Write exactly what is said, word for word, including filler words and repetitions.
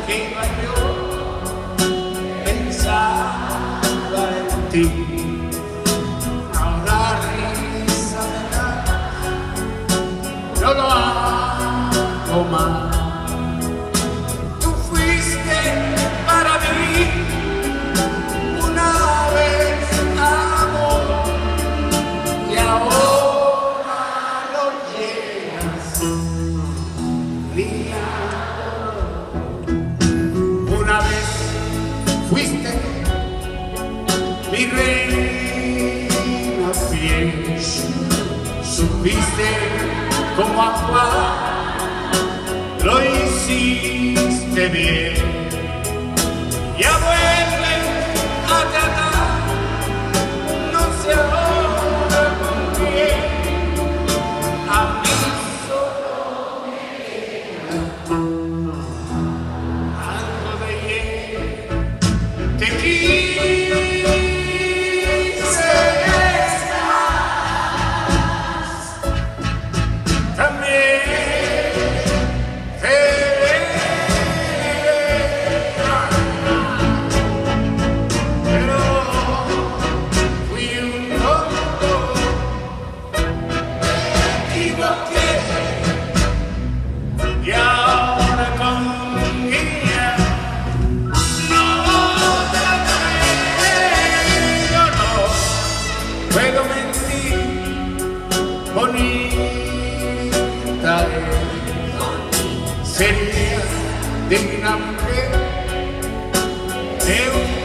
iba yo, pensaba en ti. Ahora risa me da, no lo hago más. Tú fuiste para mí una vez amor y ahora lo llenas día. Una vez fuiste mi reina fiel, supiste como agua, lo hiciste bien. Ya vuelve a tratar, no sé ahora con quién, a mí solo me queda algo de hiel. Te quise también. Y ahora con ella no trataré, yo no puedo mentir, bonita es, sería de una mujer, de un